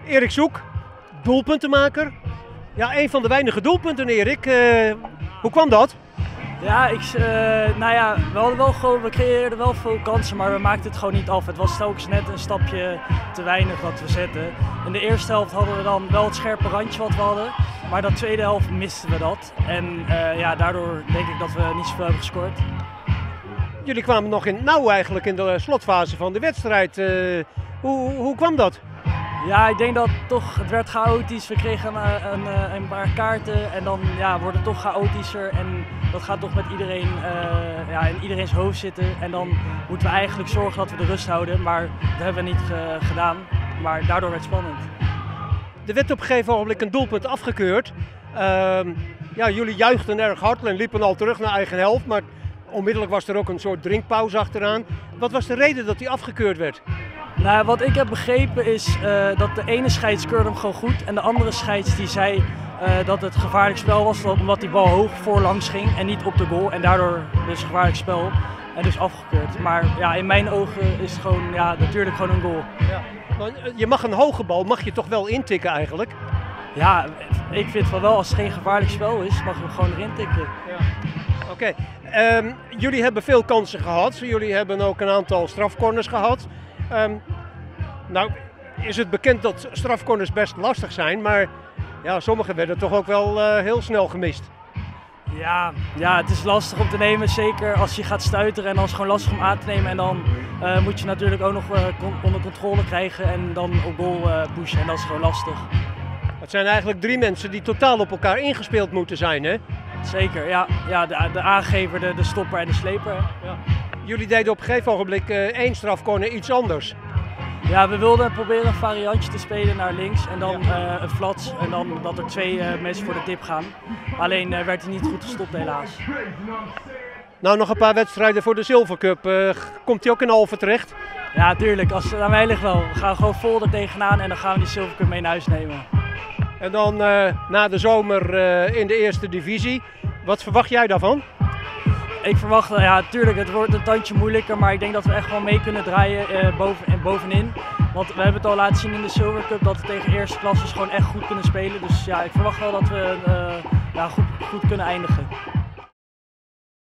Erik Zoek, doelpuntenmaker. Ja, een van de weinige doelpunten, Erik. Hoe kwam dat? Ja, we creëerden wel veel kansen, maar we maakten het gewoon niet af. Het was telkens net een stapje te weinig wat we zetten. In de eerste helft hadden we dan wel het scherpe randje wat we hadden, maar de tweede helft misten we dat. En daardoor denk ik dat we niet zoveel hebben gescoord. Jullie kwamen nog in het nauw eigenlijk in de slotfase van de wedstrijd. Hoe kwam dat? Ja, ik denk dat het werd chaotisch. We kregen een paar kaarten en dan wordt het toch chaotischer. En dat gaat toch met iedereen in iedereen's hoofd zitten. En dan moeten we eigenlijk zorgen dat we de rust houden. Maar dat hebben we niet gedaan. Maar daardoor werd het spannend. Er werd op een gegeven moment een doelpunt afgekeurd. Jullie juichten erg hard en liepen al terug naar eigen helft. Maar onmiddellijk was er ook een soort drinkpauze achteraan. Wat was de reden dat die afgekeurd werd? Nou, wat ik heb begrepen is dat de ene scheids keurde hem gewoon goed en de andere scheids die zei dat het gevaarlijk spel was omdat die bal hoog voorlangs ging en niet op de goal en daardoor dus gevaarlijk spel en dus afgekeurd. Maar ja, in mijn ogen is het gewoon natuurlijk gewoon een goal. Ja. Maar je mag een hoge bal mag je toch wel intikken eigenlijk? Ja, ik vind van wel als het geen gevaarlijk spel is mag je hem gewoon erin tikken. Ja. Oké. Jullie hebben veel kansen gehad. Jullie hebben ook een aantal strafcorners gehad. Nou is het bekend dat strafcorners best lastig zijn, maar ja, sommige werden toch ook wel heel snel gemist. Ja, het is lastig om te nemen, zeker als je gaat stuiteren en dan is het gewoon lastig om aan te nemen. En dan moet je natuurlijk ook nog onder controle krijgen en dan op goal pushen en dat is gewoon lastig. Het zijn eigenlijk 3 mensen die totaal op elkaar ingespeeld moeten zijn, hè? Zeker, ja de aangever, de stopper en de sleper. Ja. Jullie deden op een gegeven ogenblik 1 strafcorner iets anders. Ja, we wilden proberen een variantje te spelen naar links en dan een flats en dan dat er 2 mensen voor de tip gaan. Alleen werd hij niet goed gestopt helaas. Nou, nog een paar wedstrijden voor de Silver Cup. Komt hij ook in Alphen terecht? Ja, tuurlijk. Als het aan mij ligt wel. We gaan gewoon vol er tegenaan en dan gaan we die Silver Cup mee naar huis nemen. En dan na de zomer in de eerste divisie. Wat verwacht jij daarvan? Ik verwacht, tuurlijk, het wordt een tandje moeilijker, maar ik denk dat we echt wel mee kunnen draaien bovenin. Want we hebben het al laten zien in de Silver Cup dat we tegen eerste klasses gewoon echt goed kunnen spelen. Dus ja, ik verwacht wel dat we goed kunnen eindigen.